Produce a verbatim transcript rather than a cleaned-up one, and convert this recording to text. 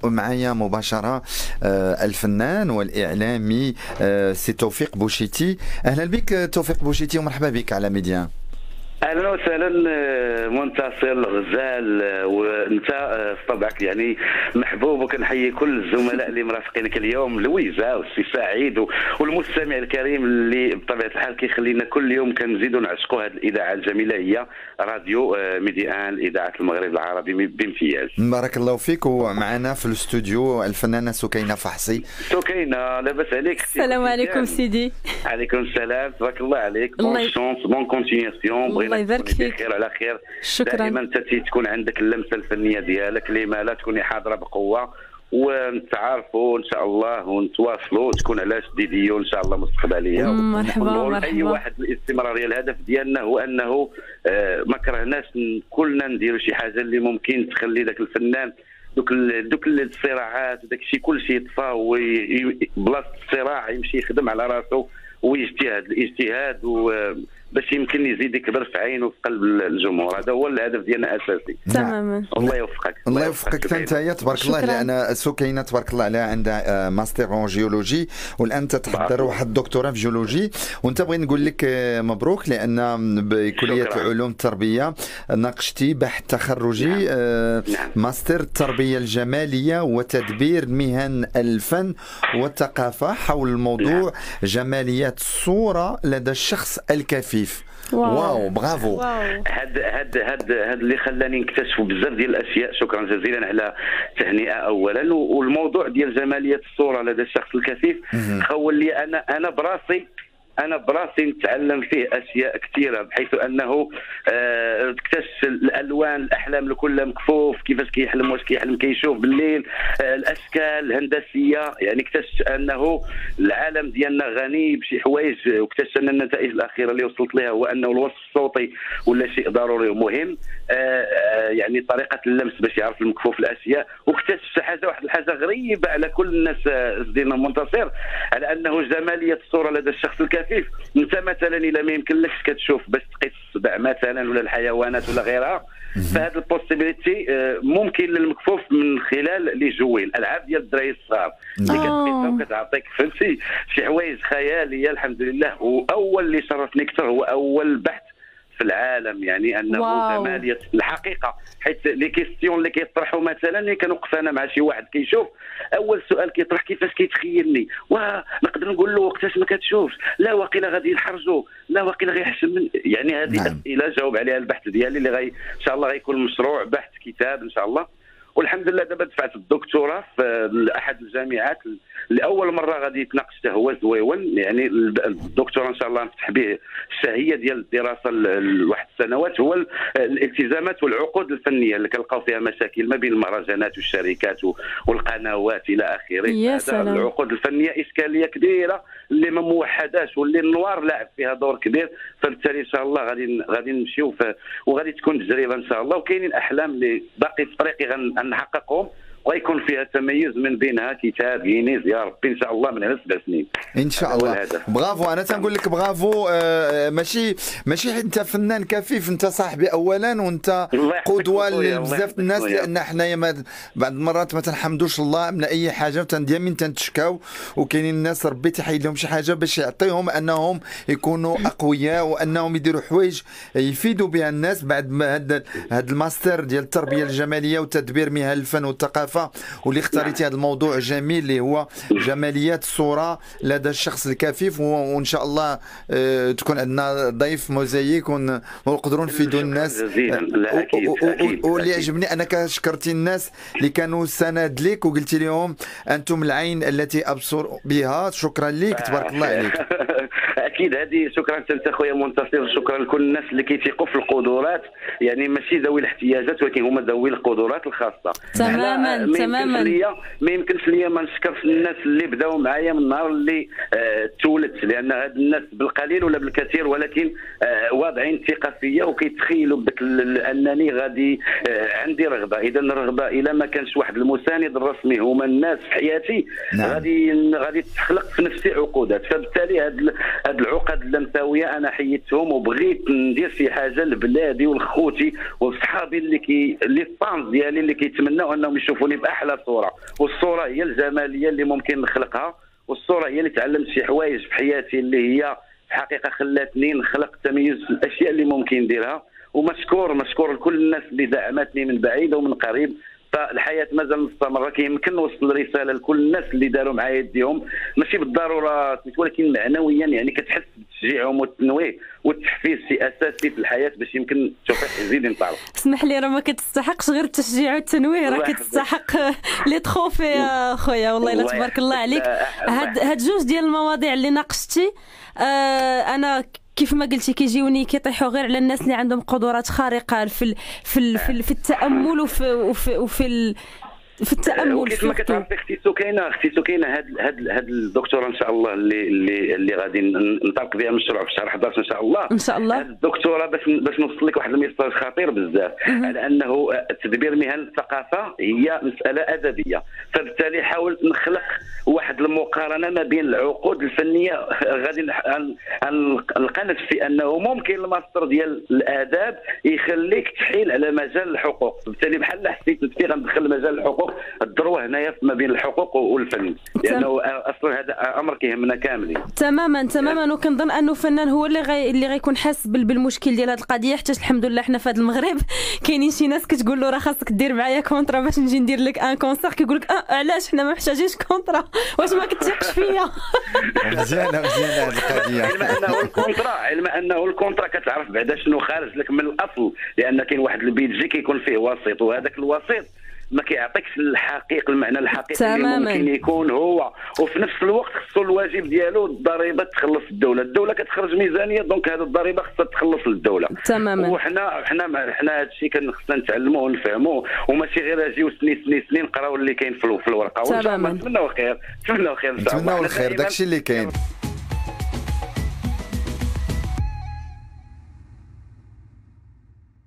معايا مباشرة آه، الفنان والإعلامي آه، سي توفيق بوشيتي. أهلا بك توفيق بوشيتي ومرحبا بك على ميديان. اهلا وسهلا منتصر الغزال، وانت طبعك يعني محبوب، وكنحيي كل الزملاء اللي مرافقينك اليوم، لويزا والسي سعيد والمستمع الكريم اللي بطبيعه الحال كيخلينا كل يوم كنزيدوا نعشقوا هذه الاذاعه الجميله هي راديو ميديان اذاعه المغرب العربي بامتياز. بارك الله فيك. ومعنا في الاستوديو الفنانه سكينه فحصي. سكينه لاباس عليك؟ السلام عليكم سيدي. عليكم السلام، تبارك الله عليك. بون شونس، بون كونتينياسيون. الله يبارك فيك. خير على خير. شكرا. دائما انت تكون عندك اللمسه الفنيه ديالك، لما لا تكوني حاضره بقوه ونتعارفوا ان شاء الله ونتواصلوا وتكون على شديديه ان شاء الله مستقبليه. مرحبا مرحبا. اي واحد الاستمراريه، الهدف ديالنا هو انه آه ما كرهناش كلنا نديروا شي حاجه اللي ممكن تخلي ذاك الفنان دوك دوك الصراعات وداك الشيء كل شيء يطفى، وبلاصه الصراع يمشي يخدم على راسه ويجتهد الاجتهاد و باش يمكن يزيد يكبر في عينه في قلب الجمهور. هذا هو الهدف ديالنا الاساسي. تماما. الله يوفقك. الله يوفقك انت هي تبارك الله، لان سكينه تبارك الله عليها عندها ماستر اون جيولوجي، والان تتحضر واحد الدكتوراه في جيولوجي. وانت بغيت نقول لك مبروك، لان بكليه العلوم التربيه ناقشتي بحث تخرجي. نعم. آه نعم. ماستر التربيه الجماليه وتدبير مهن الفن والثقافه حول الموضوع نعم. جماليات الصوره لدى الشخص الكفيف. واو, واو برافو. هاد هاد هاد هاد اللي خلاني نكتشف بزاف ديال الاشياء. شكرا جزيلا على التهنئه اولا. والموضوع ديال جماليه الصوره لدى الشخص الكفيف خول لي انا انا براسي انا براسي نتعلم فيه اشياء كثيره، بحيث انه آه اكتشف الالوان، الاحلام لكل مكفوف، كيفاش كيحلم، واش كيحلم كيشوف بالليل، آه الاشكال الهندسيه. يعني اكتشف انه العالم ديالنا غني بشي حوايج، واكتشف ان النتائج الاخيره اللي وصلت لها هو انه الوصف الصوتي ولا شيء ضروري ومهم. آه آه يعني طريقه اللمس باش يعرف المكفوف الاشياء. واكتشف حاجه واحد الحاجه غريبه على كل الناس سيدنا منتصر، على انه جماليه الصوره لدى الشخص الكافي. انت مثلا الا ما يمكنلكش كتشوف باش تقيس السبع مثلا ولا الحيوانات ولا غيرها، فهاد البوسيبيليتي ممكن للمكفوف من خلال لي جوي الالعاب ديال الدراري الصغار اللي كتقيسها وكتعطيك فهمتي شي حوايج خياليه. الحمد لله. واول اللي شرفني اكثر هو اول بحث في العالم، يعني انه واو. جماليه الحقيقه، حيت لي كيستيون اللي كيطرحوا مثلا اللي كنوقف انا مع شي واحد كيشوف، اول سؤال كيطرح كيفاش كيتخيلني، ونقدر نقول له وقتاش ما كتشوفش، لا واقيلا غادي يحرجوا، لا واقيلا غيحشم من، يعني هذه نعم. اسئله جاوب عليها البحث ديالي اللي غي ان شاء الله غيكون مشروع بحث كتاب ان شاء الله. والحمد لله دابا دفعت الدكتوراه في احد الجامعات لاول مره غادي يتناقش حتى هو زويون، يعني الدكتوراه ان شاء الله نفتح به الشهيه ديال الدراسه لواحد السنوات، هو الالتزامات والعقود الفنيه اللي كنلقاو فيها مشاكل ما بين المهرجانات والشركات والقنوات الى اخره. يا سلام. العقود الفنيه اشكاليه كبيره اللي ما موحداش، واللي النوار لاعب فيها دور كبير. فبالتالي ان شاء الله غادي غادي نمشيو وغادي تكون تجربه ان شاء الله. وكاينين احلام اللي باقي في طريقي غنحققهم، ويكون فيها تميز من بينها كتاب ينيز يا ربي ان شاء الله من هنا سبع سنين ان شاء الله. برافو. انا تنقول لك برافو. آه ماشي ماشي حيت انت فنان كفيف، انت صاحبي اولا، وانت قدوه لبزاف الناس، لان حنايا بعض المرات ما تنحمدوش الله من اي حاجه، دائما تنتشكاو، وكاينين الناس ربي تحيد لهم شي حاجه باش يعطيهم انهم يكونوا اقوياء، وانهم يديروا حوايج يفيدوا بها الناس. بعد ما هذا هذا الماستر ديال التربيه الجماليه وتدبير مهن الفن والثقافه، واللي اختاريتي هذا الموضوع الجميل اللي هو جماليات الصوره لدى الشخص الكفيف. وان شاء الله اه تكون عندنا ضيف موزايك ونقدروا نفيدوا الناس. واللي عجبني انك شكرتي الناس اللي كانوا سند لك وقلتي لهم انتم العين التي ابصر بها. شكرا لك تبارك الله عليك. اكيد هذه شكرا انت خويا منتصر. شكرا لكل الناس اللي كيثيقوا في القدرات، يعني ماشي ذوي الاحتياجات ولكن هما ذوي القدرات الخاصه. تماما تماما. ما يمكنش ليا ما نشكرش الناس اللي بداوا معايا من النهار اللي آه تولدت، لان هاد الناس بالقليل ولا بالكثير ولكن آه واضعين الثقه فيا وكيتخيلوا بدك انني غادي آه عندي رغبه. اذا الرغبه الا ما كانش واحد المساند الرسمي هما الناس في حياتي، نعم. غادي غادي تخلق في نفسي عقودات. فبالتالي هاد هاد العقد اللمساويه انا حيدتهم وبغيت ندير شي حاجه لبلادي ولخوتي وصحابي اللي كي اللي الطانز ديالي اللي كيتمناو انهم يشوفوني باحلى صوره، والصوره هي الجماليه اللي ممكن نخلقها، والصوره هي اللي تعلمت شي حوايج في حياتي اللي هي في الحقيقه خلاتني نخلق تميز في الاشياء اللي ممكن نديرها. ومشكور مشكور لكل الناس اللي دعمتني من بعيد ومن قريب. فالحياه مازال مستمره، كيمكن نوصل رساله لكل الناس اللي داروا معايا يديهم، ماشي بالضروره ولكن معنويا، يعني كتحس بتشجيعهم والتنويه والتحفيز شيء اساسي في الحياه باش يمكن توفيق يزيد ينطلق. اسمح لي راه ما كتستحقش غير التشجيع والتنويه، راه كتستحق لي تروفي يا خويا. والله الا تبارك الله عليك. هاد هاد جوج ديال المواضيع اللي ناقشتي آه انا كيف ما قلتي كيجيوني كيطيحوا غير على الناس اللي عندهم قدرات خارقه في ال في ال في, ال في التامل وفي وفي, وفي ال في التامل. كيف ما كتعرفي اختي سكينه اختي سكينه هاد هاد هاد الدكتوره ان شاء الله اللي اللي اللي غادي ننطلق بها المشروع في شهر أحد عشر ان شاء الله ان شاء الله. هاد الدكتوره باش باش نوصل لك واحد الميساج خطير بزاف على انه تدبير مهن الثقافه هي مساله ادبيه، فبالتالي حاولت نخلق واحد المقارنه ما بين العقود الفنيه. غادي نلقى نفسي انه ممكن الماستر ديال الاداب يخليك تحيل على مجال الحقوق، بالتالي بحال حسيت نفسي غندخل مجال الحقوق الدروه هنايا ما بين الحقوق والفن، لانه اصلا هذا امر كيهمنا كاملين. تماما تماما. وكنظن انه فنان هو اللي غي اللي غيكون حاس بالمشكل ديال هذه القضيه، حتى الحمد لله حنا في هذا المغرب كاينين شي ناس كتقول له راه خاصك دير معايا كونطرا باش نجي ندير لك ان كونسير، كيقول لك اه علاش حنا ما محتاجينش كونطرا، واش ما كتثقش فيا؟ مزيانه مزيانه هذه القضيه. علم انه الكونطرا علم انه الكونطرا كتعرف بعدا شنو خارج لك من الاصل، لان كاين واحد البيدجي كيكون فيه وسيط، وهذاك الوسيط ما كيعطيكش الحقيقه المعنى الحقيقي اللي ممكن يكون هو، وفي نفس الوقت خصو الواجب ديالو الضريبه تخلص الدوله، الدوله كتخرج ميزانيه دونك هذه الضريبه خصها تخلص للدوله. تماما. وحنا حنا حنا هذا الشيء كان خصنا نتعلموه ونفهموه، وماشي غير نجيو سنين سنين سنين نقراو اللي كاين في الورقه. وان شاء الله نتمناو خير، نتمناو خير ان شاء الله. نتمناو الخير، داكشي اللي كاين.